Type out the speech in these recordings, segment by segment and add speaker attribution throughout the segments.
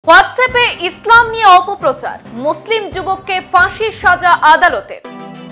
Speaker 1: হোয়াটসঅ্যাপে ইসলাম নিয়ে অপপ্রচার, মুসলিম যুবককে ফাঁসির সাজা আদালতের।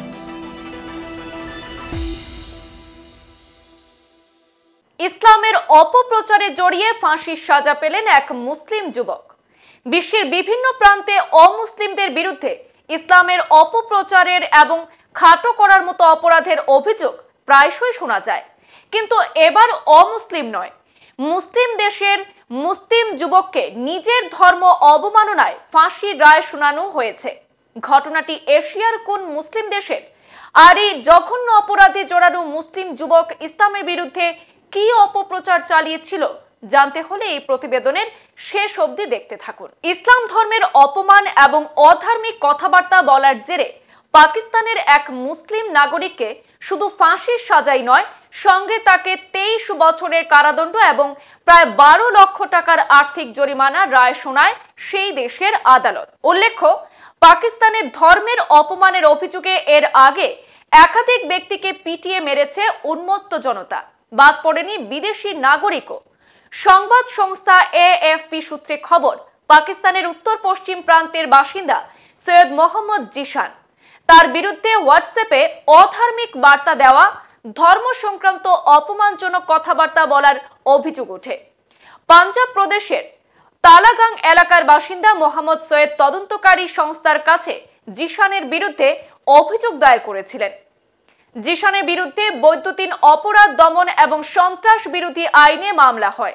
Speaker 1: ইসলামের অপপ্রচারে জড়িয়ে ফাঁসির সাজা পেলেন এক মুসলিম যুবক। বিশ্বের বিভিন্ন প্রান্তে অমুসলিমদের বিরুদ্ধে ইসলামের অপপ্রচারের এবং খাটো করার মতো অপরাধের অভিযোগ প্রায়শই শোনা যায়, কিন্তু এবার অমুসলিম নয়, মুসলিম দেশের মুসলিম যুবককে নিজের ধর্ম অবমাননায় ফাঁসির রায় শোনানো হয়েছে। ঘটনাটি এশিয়ার কোন মুসলিম দেশের? আর এই জঘন্য অপরাধে জড়ানো মুসলিম যুবক ইসলামের বিরুদ্ধে কি অপপ্রচার চালিয়েছিল জানতে হলে এই প্রতিবেদনের শেষ অবধি দেখতে থাকুন। ইসলাম ধর্মের অপমান এবং অধার্মিক কথাবার্তা বলার জেরে পাকিস্তানের এক মুসলিম নাগরিককে শুধু ফাঁসির সাজাই নয়, সঙ্গে তাকে 23 বছরের কারাদণ্ড এবং প্রায় 12 লক্ষ টাকার আর্থিক জরিমানার রায় শোনায় সেই দেশের আদালত। উল্লেখ্য, পাকিস্তানের ধর্মের অপমানের অভিযোগে এর আগে একাধিক ব্যক্তিকে পিটিয়ে মেরেছে উন্মত্ত জনতা, বাদ পড়েনি বিদেশি নাগরিকও। সংবাদ সংস্থা AFP সূত্রে খবর, পাকিস্তানের উত্তর পশ্চিম প্রান্তের বাসিন্দা সৈয়দ মোহাম্মদ জিশান, তার বিরুদ্ধে হোয়াটসঅ্যাপে অধার্মিক বার্তা দেওয়া, ধর্ম সংক্রান্ত অপমানজনক কথাবার্তা বলার অভিযোগ ওঠে। পাঞ্জাব প্রদেশের তালাগাং এলাকার বাসিন্দা মোহাম্মদ সৈয়দ তদন্তকারী সংস্থার কাছে জিশানের বিরুদ্ধে অভিযোগ দায়ের করেছিলেন। জিশানের বিরুদ্ধে বৈদ্যুতিন অপরাধ দমন এবং সন্ত্রাস বিরোধী আইনে মামলা হয়।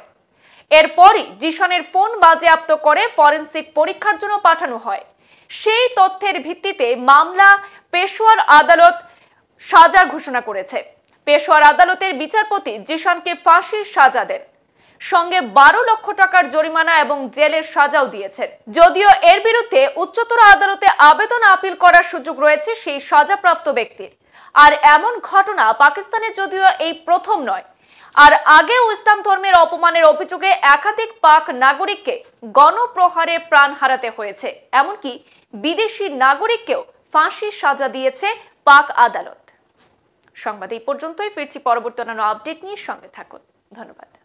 Speaker 1: এরপরই জিশানের ফোন বাজেয়াপ্ত করে ফরেনসিক পরীক্ষার জন্য পাঠানো হয়। সেই তথ্যের ভিত্তিতে মামলা পেশোয়ার আদালত সাজা ঘোষণা করেছে। পেশোয়ার আদালতের বিচারপতি জিশানকে ফাঁসির সাজা দেন, সঙ্গে 12 লক্ষ টাকার জরিমানা এবং জেলের সাজাও দিয়েছেন। যদিও এর বিরুদ্ধে উচ্চতর আদালতে আবেদন আপিল করার সুযোগ রয়েছে সেই সাজাপ্রাপ্ত ব্যক্তির। আর এমন ঘটনা পাকিস্তানে যদিও এই প্রথম নয়, আর আগেও ইসলাম ধর্মের অপমানের অভিযোগে একাধিক পাক নাগরিককে গণপ্রহারে প্রাণ হারাতে হয়েছে। এমনকি বিদেশি নাগরিককেও ফাঁসির সাজা দিয়েছে পাক আদালত। সংবাদ এই পর্যন্তই, ফিরছি পরবর্তী অন্যান্য আপডেট নিয়ে, সঙ্গে থাকুন। ধন্যবাদ।